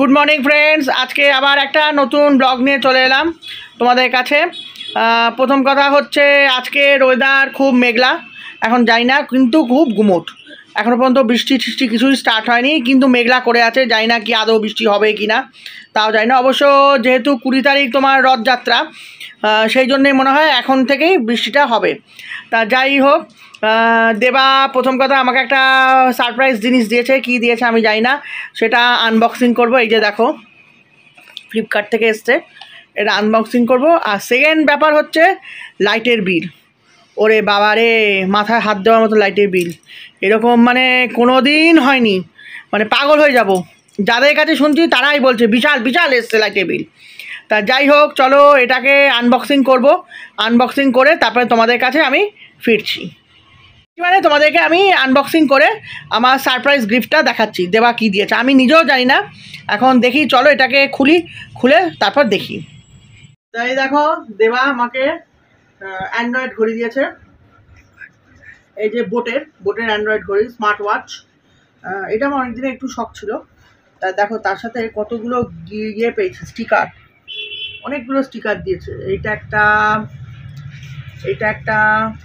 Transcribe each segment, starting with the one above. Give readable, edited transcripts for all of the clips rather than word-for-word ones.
Good morning friends, আজকে আবার একটা নতুন ব্লগ নিয়ে চলে এলাম তোমাদের কাছে। প্রথম কথা হচ্ছে আজকের ওয়েদার খুব মেঘলা, এখন যাই না কিন্তু খুব গুমোট। এখনও পর্যন্ত বৃষ্টি টিষ্টি কিছুই স্টার্ট হয়নি, কিন্তু মেঘলা করে আছে, যাই না কি আদৌ বৃষ্টি হবে কি না তাও যাই না। অবশ্য যেহেতু 20 তারিখ তোমার রথযাত্রা, সেই জন্যই মনে হয় এখন থেকেই বৃষ্টিটা হবে। তা যাই হোক, দেবা প্রথম কথা আমাকে একটা সারপ্রাইজ জিনিস দিয়েছে, কি দিয়েছে আমি জানি না, সেটা আনবক্সিং করব। এই যে দেখো, ফ্লিপকার্ট থেকে এসছে, এটা আনবক্সিং করব। আর সেকেন্ড ব্যাপার হচ্ছে লাইটের বিল। ওরে বাবা রে, মাথায় হাত দেওয়ার মতো লাইটের বিল, এরকম মানে কোনো দিন হয়নি, মানে পাগল হয়ে যাব। যাদের কাছে শুনছি তারাই বলছে বিশাল বিশাল এসছে লাইটের বিল। তা যাই হোক, চলো এটাকে আনবক্সিং করব। আনবক্সিং করে তারপরে তোমাদের কাছে আমি ফিরছি, মানে তোমাদেরকে আমি আনবক্সিং করে আমার সারপ্রাইজ গিফটটা দেখাচ্ছি। দেবা কী দিয়েছে আমি নিজেও জানি না, এখন দেখি, চলো এটাকে খুলে তারপর দেখি। তাই দেখো, দেবা আমাকে অ্যান্ড্রয়েড ঘড়ি দিয়েছে, এই যে বোটের অ্যান্ড্রয়েড ঘড়ি, স্মার্ট ওয়াচ। এটা আমার অনেকদিনে একটু শখ ছিল। তা দেখো তার সাথে কতগুলো ইয়ে পেয়েছে, স্টিকার, অনেকগুলো স্টিকার দিয়েছে। এইটা একটা, এইটা একটা,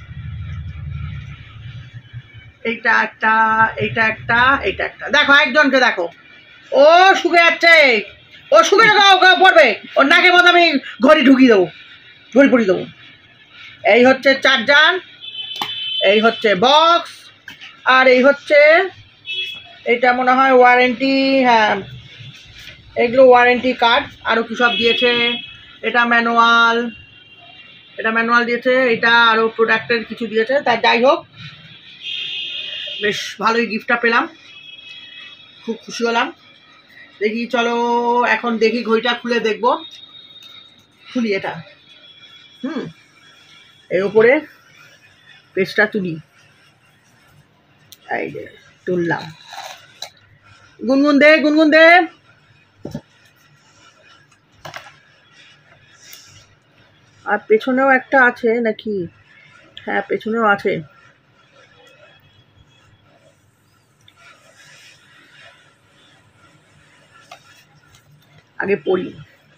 এইটা একটা, এইটা একটা, এইটা একটা। দেখো একজনকে দেখো, ও শুকে যাচ্ছে, ও শুকে পড়বে, ওর নাকের মধ্যে আমি ঘড়ি ঢুকিয়ে দেবো, ঘড়ি পরিয়ে দেবো। এই হচ্ছে চার্জার, এই হচ্ছে বক্স, আর এই হচ্ছে এটা মনে হয় ওয়ারেন্টি, হ্যাঁ এগুলো ওয়ারেন্টি কার্ড, আরও কী সব দিয়েছে। এটা ম্যানুয়াল, এটা ম্যানুয়াল দিয়েছে, এটা আরও প্রোডাক্টের কিছু দিয়েছে। তা যাই হোক, বেশ ভালোই গিফটটা পেলাম, খুব খুশি হলাম। দেখি চলো এখন দেখি ঘড়িটা খুলে দেখবো, খুলি এটা। এর উপরে পেজটা তুলি, এই যে তুললাম। গুনগুন দে, গুনগুন দে। আর পেছনেও একটা আছে নাকি? হ্যাঁ পেছনেও আছে। আগে পড়ি।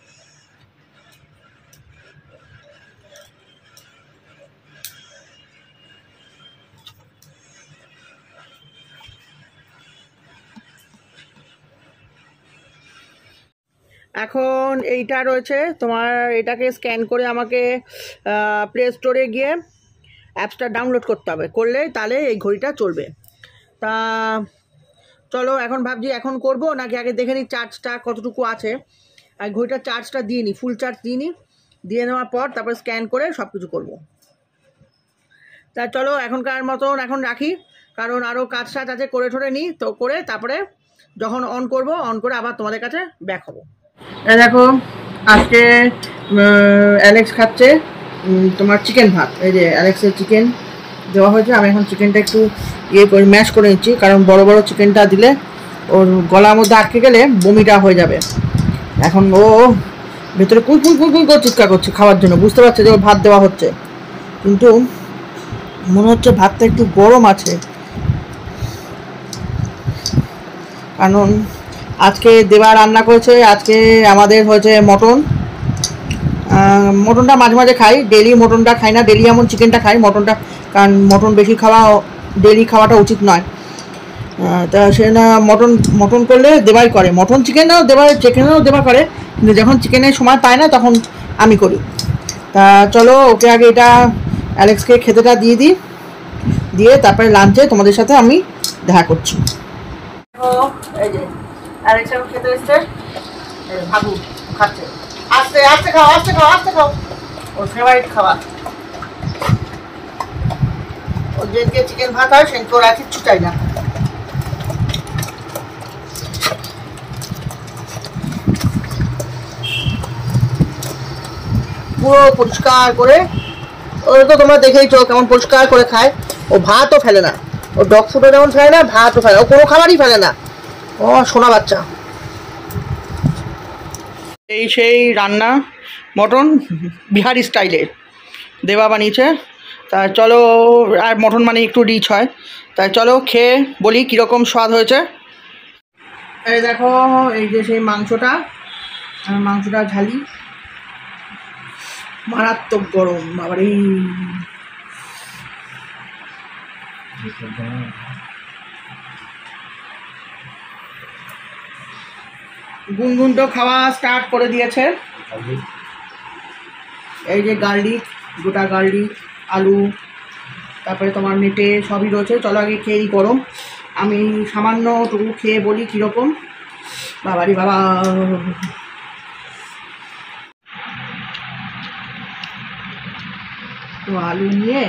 এখন এইটা রয়েছে তোমার, এটাকে স্ক্যান করে আমাকে প্লে স্টোরে গিয়ে অ্যাপসটা ডাউনলোড করতে হবে, করলে তাহলে এই ঘড়িটা চলবে। তা চলো এখন ভাবছি এখন করব নাকি আগে দেখে নিই চার্জটা কতটুকু আছে। আর ঘড়িটার চার্জটা দিয়ে নিই, ফুল চার্জ দিয়ে নিই, দিয়ে নেওয়ার পর তারপর স্ক্যান করে সব কিছু করবো। তা চলো এখনকার মতন এখন রাখি, কারণ আরও কাজ টাজ আছে, করে ঠরে নিই, তো করে তারপরে যখন অন করব, অন করে আবার তোমাদের কাছে ব্যাক হবো। দেখো আজকে অ্যালেক্স খাচ্ছে তোমার চিকেন ভাত। এই যে অ্যালেক্সের চিকেন দেওয়া হয়েছে, আমি এখন চিকেনটা একটু ইয়ে করে ম্যাশ করে নিচ্ছি, কারণ বড় বড় চিকেনটা দিলে ওর গলার মধ্যে আটকে গেলে বমিটা হয়ে যাবে। এখন ও ভেতরে কুই কুই কুই কুই করে চিৎকার করছে খাওয়ার জন্য, বুঝতে পারছে যে ওর ভাত দেওয়া হচ্ছে, কিন্তু মনে হচ্ছে ভাতটা একটু গরম আছে, কারণ আজকে দেবা রান্না করেছে। আজকে আমাদের হয়েছে মটন। মটনটা মাঝে মাঝে খাই, ডেলি মটনটা খাই না, ডেলি এমন চিকেনটা খাই, মটনটা, কারণ মটন বেশি খাওয়া, ডেলি খাওয়াটা উচিত নয়। তা সে না মটন করলে দেবাই করে, মটন চিকেনও দেবা করে, কিন্তু যখন চিকেনের সময় পায় না তখন আমি করি। তা চলো ওকে আগে এটা অ্যালেক্সকে খেতেটা দিয়ে দিই, দিয়ে তারপরে লাঞ্চে তোমাদের সাথে আমি দেখা করছি। এই যে অ্যালেক্স এখন খেতে এসছে, ভাবু খাচ্ছে, আস্তে আস্তে খাও, আস্তে খাও, আস্তে খাও, ওর ফেভারিট খাবার। ওর যেদিকে চিকেন ভাত হয় সেদিকে ওরা কিচ্ছু চাই না। পুরো পরিষ্কার করে, ওরা তো তোমরা দেখেইছো কেমন পরিষ্কার করে খায়। ও ভাতও ফেলে না, ও ডগ ফুডও যেমন ফেলে না, ভাতও ফেলে না, ও কোনো খাবারই ফেলে না, ও সোনা বাচ্চা। এই সেই রান্না, মটন বিহারি স্টাইলের দেবা বানিয়েছে। তা চলো, আর মটন মানে একটু রিচ হয়, তাই চলো খেয়ে বলি কীরকম স্বাদ হয়েছে। এই দেখো, এই যে সেই মাংসটা, মাংসটা ঝালি, মারাত্মক গরম বাবারে। গুনগুন তো খাওয়া স্টার্ট করে দিয়েছে। এই যে গার্লিক, গোটা গার্লিক, আলু, তারপরে তোমার মেটে সবই রয়েছে। চলো আগে খেয়েই, গরম। আমি সামান্য টুকু খেয়ে বলি কীরকম। বাবারি বাবা, তো আলু নিয়ে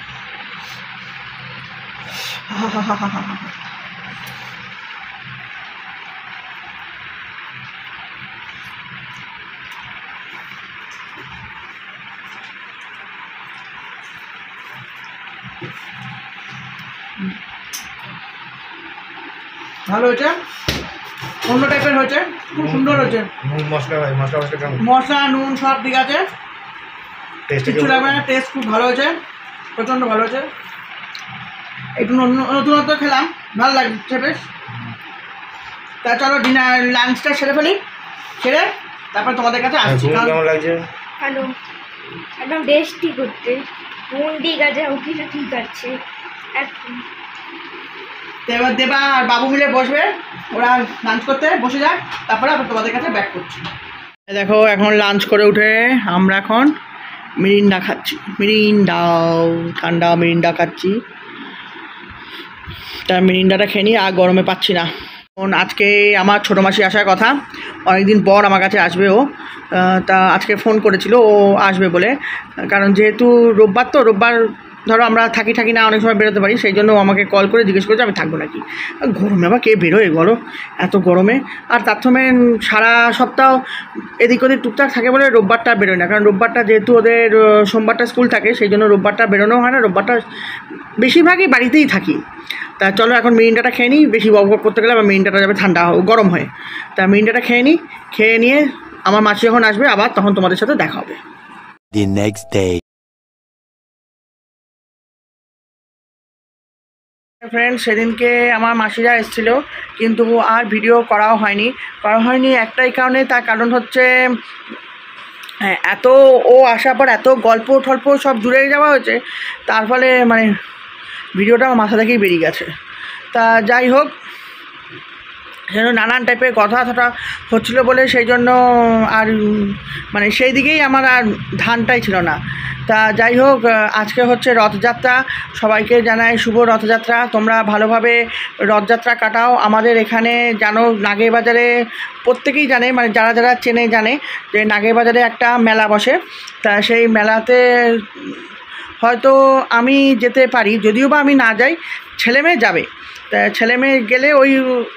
ভালো হয়েছে, অন্য টাইপের হয়েছে, খুব সুন্দর হয়েছে। মশলা নুন সব ঠিক আছে, কিছু লাগবে না। টেস্ট খুব ভালো হয়েছে, প্রচণ্ড ভালো হয়েছে। একটু নতুনত্ব খেলাম, ভালো লাগছে বেশ। তা চলো ডিনার লাঞ্চটা সেরে ফেলি, সেরে তারপর তোমাদের কাছে আসছি। কেমন লাগছে? ভালো, একদম টেস্টি করতে, নুন ঠিক আছে, ও কিছু ঠিক আছে একদম। এবার দেবা আর বাবু মিলে বসবে, ওরা লাঞ্চ করতে বসে যাক, তারপরে আবার তোমাদের কাছে ব্যাক করছি। দেখো এখন লাঞ্চ করে উঠে আমরা এখন মিরিন্ডা খাচ্ছি, মিরিন্ডাও ঠান্ডা মিরিন্ডা খাচ্ছি। তা মিরিন্ডাটা খেয়ে নিই, আর গরমে পাচ্ছি না। আজকে আমার ছোটো মাসি আসার কথা, অনেকদিন পর আমার কাছে আসবে ও। তা আজকে ফোন করেছিল ও আসবে বলে, কারণ যেহেতু রোববার, তো রোববার ধরো আমরা থাকি না, অনেক সময় বেরোতে পারি, সেই জন্য আমাকে কল করে জিজ্ঞেস করেছে আমি থাকবো নাকি। গরমে আবার কে বেরোয় বলো, এত গরমে। আর তার থেকে সারা সপ্তাহ এদিক ওদিক টুকটাক থাকে বলে রোববারটা বেরোয় না, কারণ রোববারটা যেহেতু ওদের সোমবারটা স্কুল থাকে, সেই জন্য রোববারটা বেরোনো হয় না। রোববারটা বেশিরভাগই বাড়িতেই থাকি। তা চলো এখন মিরিন্ডাটা খেয়ে নিই, বেশি বক করতে গেলে আবার মিরিন্ডাটা যাবে ঠান্ডা গরম হয়ে। তা মিরিন্ডাটা খেয়ে নিই, খেয়ে নিয়ে আমার মাসি যখন আসবে আবার, তখন তোমাদের সাথে দেখা হবে। The next day. ফ্রেন্ড, সেদিনকে আমার মাসিরা এসেছিল, কিন্তু আর ভিডিও করাও হয়নি একটাই কারণে। তার কারণ হচ্ছে হ্যাঁ, এত ও আসার পর এত গল্প টল্প সব জুড়ে যাওয়া হয়েছে, তার ফলে মানে ভিডিওটা আমার মাথা থেকেই বেরিয়ে গেছে। তা যাই হোক, যেন নানান টাইপের কথা হচ্ছিলো বলে সেই জন্য আর মানে সেই দিকেই আমার আর ধানটাই ছিল না। তা যাই হোক, আজকে হচ্ছে রথযাত্রা, সবাইকে জানাই শুভ রথযাত্রা। তোমরা ভালোভাবে রথযাত্রা কাটাও। আমাদের এখানে জানো নাগের বাজারে, প্রত্যেকেই জানে, মানে যারা যারা চেনে জানে যে নাগের বাজারে একটা মেলা বসে। তা সেই মেলাতে হয়তো আমি যেতে পারি, যদিও বা আমি না যাই, ছেলেমেয়ে যাবে। তা ছেলেমেয়ে গেলে ওই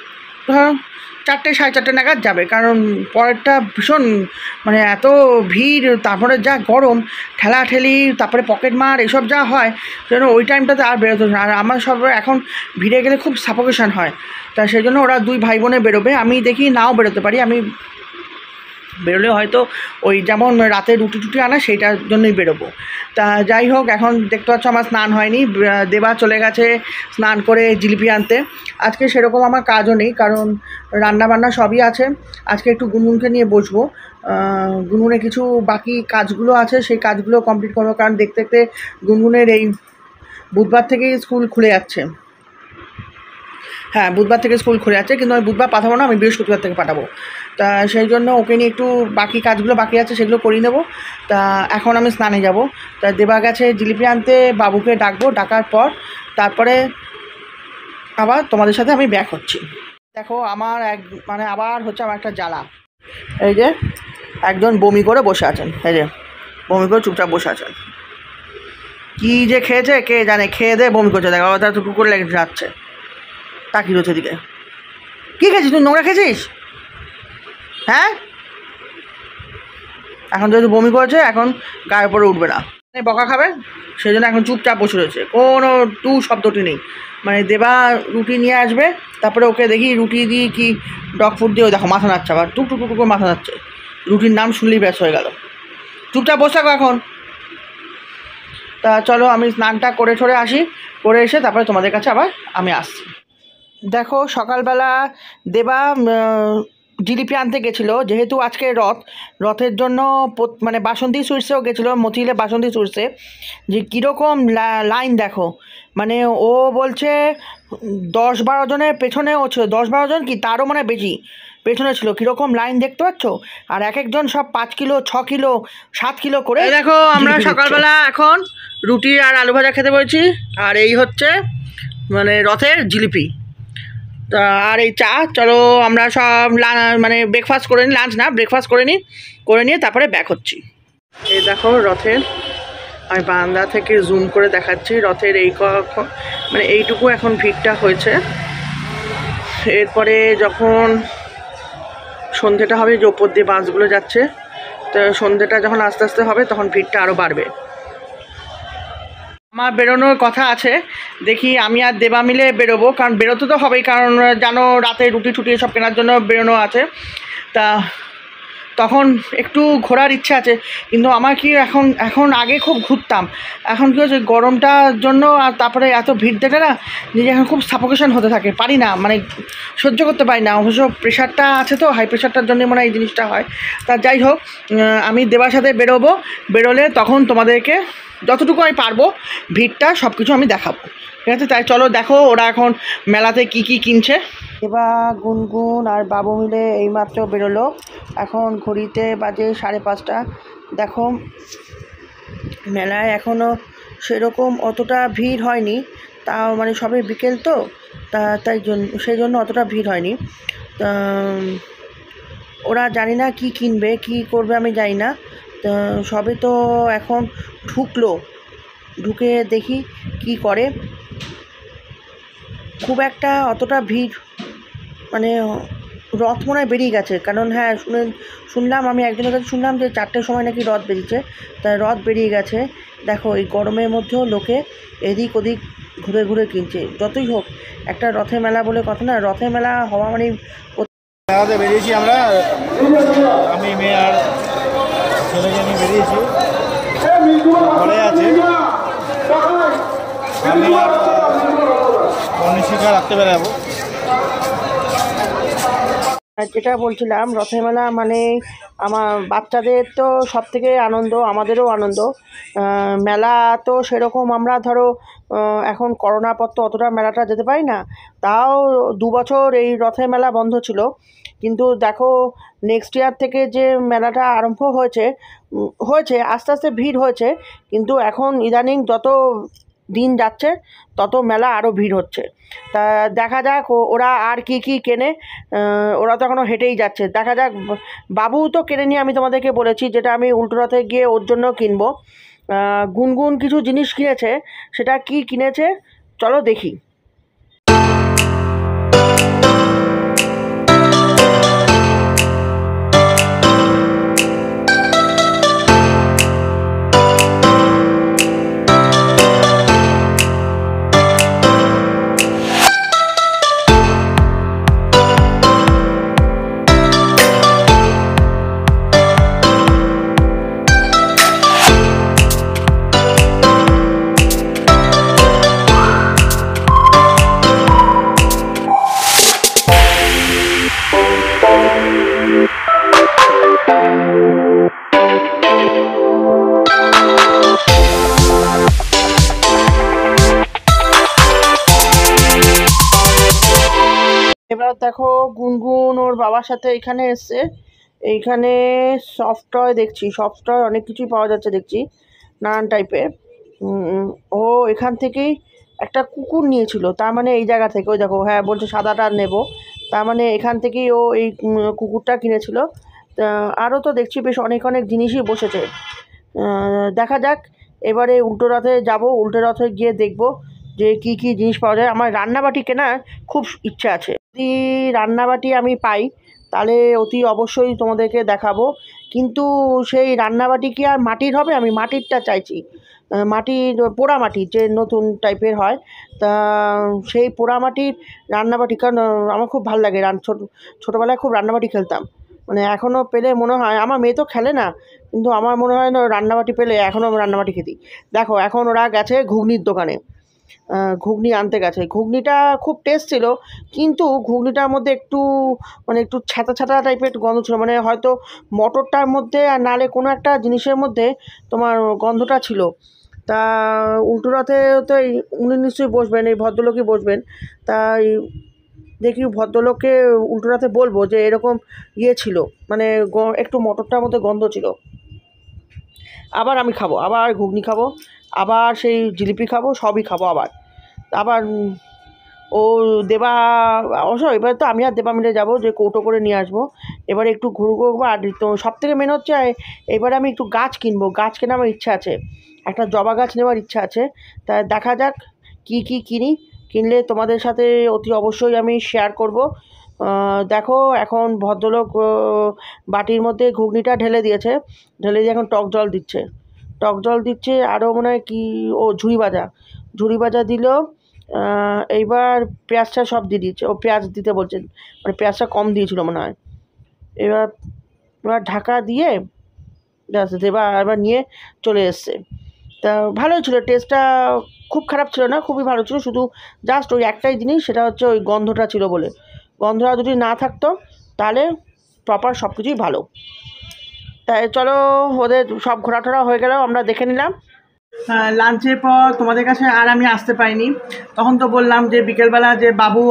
4টে 4:30 নাগাদ যাবে, কারণ পরেরটা ভীষণ মানে এত ভিড়, তারপরে যা গরম, ঠেলাঠেলি, তারপরে পকেট মার এসব যা হয়, যেন ওই টাইমটাতে আর বেরোতে না। আর আমার সব এখন ভিড়ে গেলে খুব সাফোকেশন হয়। তা সেই জন্য ওরা 2 ভাই বোনে বেরোবে, আমি দেখি নাও বেরোতে পারি। আমি বেরোলে হয়তো ওই যেমন রাতে রুটি টুটি আনা, সেইটার জন্যই বেরোবো। তা যাই হোক, এখন দেখতে পাচ্ছ আমার স্নান হয়নি, দেবা চলে গেছে স্নান করে জিলিপি আনতে। আজকে সেরকম আমার কাজও নেই, কারণ রান্নাবান্না সবই আছে। আজকে একটু গুনগুনকে নিয়ে বসবো, গুনগুনের কিছু বাকি কাজগুলো আছে, সেই কাজগুলো কমপ্লিট করবো। কারণ দেখতে দেখতে গুনগুনের এই বুধবার থেকেই স্কুল খুলে যাচ্ছে। হ্যাঁ, বুধবার থেকে স্কুল খুলে যাচ্ছে, কিন্তু আমি বুধবার পাঠাবো না, আমি বৃহস্পতিবার থেকে পাঠাবো। তা সেই জন্য ওকে নিয়ে একটু বাকি কাজগুলো বাকি আছে, সেগুলো করিয়ে নেবো। তা এখন আমি স্নানে যাব। তা দেবা গেছে জিলিপি আনতে, বাবুকে ডাকবো, ডাকার পর তারপরে আবার তোমাদের সাথে আমি ব্যাক হচ্ছি। দেখো আমার মানে আবার হচ্ছে আমার একটা জ্বালা। এই যে একজন বমি করে বসে আছেন, এই যে বমি করে চুপচাপ বসে আছেন। কী যে খেয়েছে কে জানে, খেয়ে দিয়ে বমি করছে। দেখো তার তো কুকুর লেগে যাচ্ছে, তাকিয়ে রয়েছে দিকে। কী খেয়েছিস তুই? নোংরা খেয়েছিস? হ্যাঁ, এখন যেহেতু বমি করেছে, এখন গায়ের পরে উঠবে না, বকা খাবে, সেই জন্য এখন চুপচাপ বসে রয়েছে, কোনো টু শব্দটি নেই। মানে দেবা রুটি নিয়ে আসবে, তারপরে ওকে দেখি রুটি দিয়ে কি ডগ ফুড দিয়ে, দেখো মাথা নাচ্ছে, আবার টুক টুক টুক করে মাথা নাচ্ছে। রুটির নাম শুনলেই ব্যাস হয়ে গেল। চুপচাপ বসে থাকো এখন। তা চলো আমি স্নানটা করে ঠরে আসি, করে এসে তারপরে তোমাদের কাছে আবার আমি আসছি। দেখো সকালবেলা দেবা জিলিপি আনতে গেছিলো, যেহেতু আজকে রথের জন্য মানে বাসন্তী সুইটসেও গেছিলো, মতিলে বাসন্তী সুইটসে। যে কীরকম লাইন দেখো, মানে ও বলছে 10-12 জনের পেছনেও ছিল, 10-12 জন কি তারও মানে বেশি পেছনে ছিল। কীরকম লাইন দেখতে পাচ্ছ? আর এক একজন সব 5 কিলো 6 কিলো 7 কিলো করে। দেখো আমরা সকালবেলা এখন রুটি আর আলু ভাজা খেতে বলছি, আর এই হচ্ছে মানে রথের জিলিপি আর এই চা। চলো আমরা সব মানে ব্রেকফাস্ট করে নিই, লাঞ্চ না ব্রেকফাস্ট করে নিয়ে তারপরে ব্যাক হচ্ছি। এই দেখো রথের, আমি বারান্দা থেকে জুম করে দেখাচ্ছি রথের এই মানে এইটুকু এখন ভিড়টা হয়েছে। এরপরে যখন সন্ধেটা হবে, যে ওপর দিয়ে বাসগুলো যাচ্ছে, তো সন্ধেটা যখন আস্তে আস্তে হবে তখন ভিড়টা আরও বাড়বে। আমার বেরোনোর কথা আছে, দেখি আমি আর দেবা মিলে বেরোবো, কারণ বেরোতে তো হবেই, কারণ জানো রাতে রুটি টুটি সব কেনার জন্য বেরোনো আছে। তা তখন একটু ঘোরার ইচ্ছা আছে, কিন্তু আমার কি এখন আগে খুব ঘুরতাম, এখন কি হচ্ছে গরমটার জন্য আর তারপরে এত ভিড় দেখে না নিজে এখন খুব সাফোকেশন হতে থাকে, পারি না, মানে সহ্য করতে পারি না। অবশ্য প্রেশারটা আছে তো, হাই প্রেশারটার জন্যই মনে হয় এই জিনিসটা হয়। তা যাই হোক, আমি দেবার সাথে বেরোলে তখন তোমাদেরকে যতটুকু আমি পারবো ভিড়টা সব কিছু আমি দেখাবো, ঠিক আছে? তাই চলো দেখো ওরা এখন মেলাতে কি কি কিনছে। এবার গুনগুন আর বাবু মিলে এইমাত্র বেরোলো, এখন ঘড়িতে বাজে 5:30। দেখো মেলায় এখনও সেরকম অতটা ভিড় হয়নি, তাও মানে সবে বিকেল তো, সেই জন্য অতটা ভিড় হয়নি। তা ওরা জানি না কি কিনবে কি করবে আমি জানি না। তা সবে তো এখন ঢুকে দেখি কি করে। খুব একটা অতটা ভিড় মানে রথ মনে হয় বেরিয়ে গেছে, কারণ হ্যাঁ শুনলাম, আমি একজনের কাছে শুনলাম যে 4টের সময় নাকি রথ বেরিয়েছে, তাই রথ বেরিয়ে গেছে। দেখো এই গরমের মধ্যেও লোকে এদিক ওদিক ঘুরে ঘুরে কিনছে। যতই হোক একটা রথের মেলা বলে কথা না, রথের মেলা হওয়া মানে মেলাতে বেরিয়েছি আমরা, আমি মেয়ে আর ছেলেকে নিয়ে বেরিয়েছি, ঘরে আছে আমি আর অনিশিকা রাখতে বেরাবো। যেটা বলছিলাম, রথের মেলা মানে আমার বাচ্চাদের তো সব থেকে আনন্দ, আমাদেরও আনন্দ। মেলা তো সেরকম আমরা ধরো এখন করোনার পর তো অতটা মেলাটা যেতে পারি না, তাও 2 বছর এই রথের মেলা বন্ধ ছিল। কিন্তু দেখো নেক্সট ইয়ার থেকে যে মেলাটা আরম্ভ হয়েছে আস্তে আস্তে ভিড় হয়েছে, কিন্তু এখন ইদানিং যত দিন যাচ্ছে তত মেলা আরও ভিড় হচ্ছে। তা দেখা যাক ওরা আর কি কি কেনে। ওরা তো এখনও হেঁটেই যাচ্ছে, দেখা যাক। বাবু তো কেনে নিয়ে আমি তোমাদেরকে বলেছি, যেটা আমি উল্টো রথে গিয়ে ওর জন্য কিনবো। গুনগুন কিছু জিনিস কিনেছে, সেটা কি কিনেছে চলো দেখি। এবার দেখো গুনগুন ওর বাবার সাথে এখানে এসছে, এইখানে সফট টয় দেখছি, সফট টয় অনেক কিছুই পাওয়া যাচ্ছে দেখছি, নানান টাইপের। ও এখান থেকেই একটা কুকুর নিয়েছিল, তার মানে এই জায়গা থেকে, ওই দেখো হ্যাঁ বলছে সাদাটা নেব, তার মানে এখান থেকেই ও এই কুকুরটা কিনেছিল। আরও তো দেখছি বেশ অনেক জিনিসই বসেছে। দেখা যাক, এবারে উল্টো রথে যাব, উল্টো রথে গিয়ে দেখব যে কি কি জিনিস পাওয়া যায়। আমার রান্নাবাটি কেনার খুব ইচ্ছা আছে, যদি রান্নাবাটি আমি পাই তাহলে অতি অবশ্যই তোমাদেরকে দেখাবো। কিন্তু সেই রান্নাবাটি কি আর মাটির হবে? আমি মাটিরটা চাইছি, মাটির পোড়া মাটির যে নতুন টাইপের হয়, তা সেই পোড়া মাটির রান্নাবাটি, কারণ আমার খুব ভালো লাগে। ছোটোবেলায় খুব রান্নাবাটি খেলতাম, মানে এখনও পেলে মনে হয়, আমার মেয়ে তো খেলে না, কিন্তু আমার মনে হয় না রান্নাবাটি পেলে এখনও রান্নাবাটি খেতি। দেখো এখন ওরা গেছে ঘুগনির দোকানে, ঘুগনি আনতে গেছে। ঘুগনিটা খুব টেস্ট ছিল, কিন্তু ঘুগনিটার মধ্যে একটু মানে একটু ছ্যাঁতা ছ্যাঁতা টাইপের একটু গন্ধ ছিল, মানে হয়তো মটরটার মধ্যে আর নাহলে কোনো একটা জিনিসের মধ্যে তোমার গন্ধটা ছিল। তা উল্টো রথে তো উনি নিশ্চয়ই বসবেন, এই ভদ্রলোকই বসবেন। তাই দেখি ভদ্রলোককে উল্টো রথে বলবো যে এরকম ছিল, মানে একটু মটরটার মধ্যে গন্ধ ছিল। আবার আমি খাবো, আবার ঘুগনি খাবো, আবার সেই জিলিপি খাবো, সবই খাবো আবার। আবার ও দেবা অবশ্য এবার তো আমি আর দেবা মিলে যাবো, যে কৌটো করে নিয়ে আসবো। এবারে একটু ঘুরবো। আর তো সব থেকে মেন হচ্ছে এবারে আমি একটু গাছ কিনবো, গাছ কেনার আমার ইচ্ছা আছে, একটা জবা গাছ নেওয়ার ইচ্ছা আছে। তা দেখা যাক কি কিনি। কিনলে তোমাদের সাথে অতি অবশ্যই আমি শেয়ার করব। দেখো এখন ভদ্রলোক বাটির মধ্যে ঘুগনিটা ঢেলে দিয়েছে, ঢেলে দিয়ে এখন টক জল দিচ্ছে, টক জল দিচ্ছে। আরও মনে হয় কি ঝুড়ি ভাজা দিল। এইবার পেঁয়াজটা সব দিয়ে দিচ্ছে, ও পেঁয়াজ দিতে বলছেন, মানে পেঁয়াজটা কম দিয়েছিল মনে হয়। এবার ঢাকা দিয়ে দেবা এবার নিয়ে চলে এসছে। তা ভালোই ছিল, টেস্টটা খুব খারাপ ছিল না, খুবই ভালো ছিল। শুধু জাস্ট ওই একটাই জিনিস, সেটা হচ্ছে ওই গন্ধটা ছিল বলে। গন্ধটা যদি না থাকতো তাহলে প্রপার সব কিছুই ভালো। তাই চলো, ওদের সব ঘোরাটোরা হয়ে গেল, আমরা দেখে নিলাম। লাঞ্চের পর তোমাদের কাছে আর আমি আসতে পারিনি। তখন তো বললাম যে বিকেলবেলা যে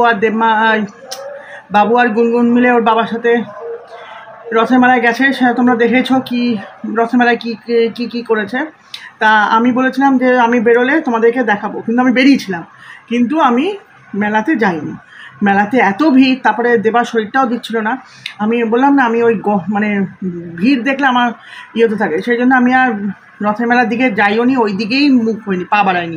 বাবু আর গুনগুন মিলে ওর বাবার সাথে রথের মেলায় গেছে, সেটা তোমরা দেখেছো কি রথের মেলায় কী করেছে। তা আমি বলেছিলাম যে আমি বেরোলে তোমাদেরকে দেখাবো, কিন্তু আমি বেরিয়েছিলাম, কিন্তু আমি মেলাতে যাইনি। মেলাতে এত ভিড়, তারপরে দেবার শরীরটাও দিচ্ছিল না। আমি বললাম না, আমি ওই মানে ভিড় দেখলে আমার হতে থাকে, সেই জন্য আমি আর রথের মেলার দিকে যাইও নি, ওই দিকেই মুখ হয়নি, পা বাড়াইনি।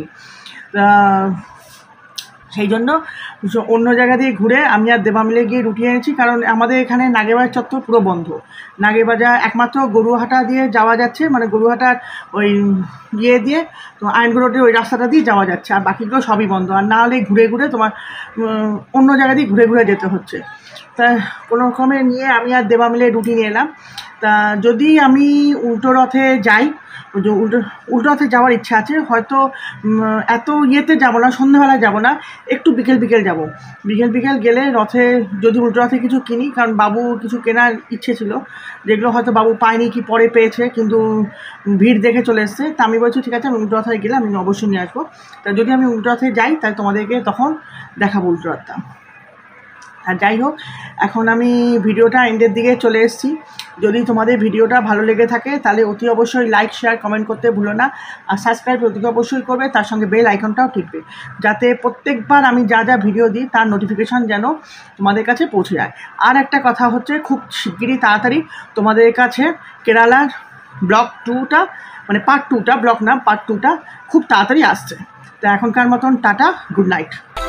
সেই জন্য অন্য জায়গা দিয়ে ঘুরে আমি আর দেবা মিলে গিয়ে রুটি এনেছি, কারণ আমাদের এখানে নাগেরবাজার চত্বর পুরো বন্ধ। নাগেরবাজার একমাত্র গরুহাটা দিয়ে যাওয়া যাচ্ছে, মানে গরুহাটার ওই দিয়ে তো আইনগো রোডের ওই রাস্তাটা দিয়ে যাওয়া যাচ্ছে, আর বাকিগুলো সবই বন্ধ। আর না হলে ঘুরে তোমার অন্য জায়গা দিয়ে ঘুরে যেতে হচ্ছে। তা কোনো রকমে নিয়ে আমি আর দেবা মিলে রুটি নিয়ে এলাম। তা যদি আমি উল্টো রথে যাই, উল্টো রথে যাওয়ার ইচ্ছা আছে, হয়তো এত যাবো না, সন্ধ্যাবেলায় যাবো না, একটু বিকেল যাবো। বিকেল গেলে রথে যদি উল্টো রথে কিছু কিনি, কারণ বাবু কিছু কেনার ইচ্ছে ছিল, যেগুলো হয়তো বাবু পায়নি কি পরে পেয়েছে, কিন্তু ভিড় দেখে চলে এসছে। তা আমি বলছি ঠিক আছে, আমি উল্টো রথে গেলে আমি অবশ্যই নিয়ে আসবো। তা যদি আমি উল্টো রথে যাই, তাহলে তোমাদেরকে তখন দেখাবো উল্টো রথটা। আর যাই হোক, এখন আমি ভিডিওটা এন্ডের দিকে চলে এসেছি। যদি তোমাদের ভিডিওটা ভালো লেগে থাকে তাহলে অতি অবশ্যই লাইক শেয়ার কমেন্ট করতে ভুলো না, আর সাবস্ক্রাইব অতি অবশ্যই করবে, তার সঙ্গে বেল আইকনটাও টিপবে, যাতে প্রত্যেকবার আমি যা ভিডিও দিই তার নোটিফিকেশান যেন তোমাদের কাছে পৌঁছে যায়। আর একটা কথা হচ্ছে, খুব শিগগিরই তাড়াতাড়ি তোমাদের কাছে কেরালার ব্লগ 2টা, মানে পার্ট 2টা, ব্লগ না পার্ট 2টা খুব তাড়াতাড়ি আসছে। তো এখনকার মতন টাটা, গুড নাইট।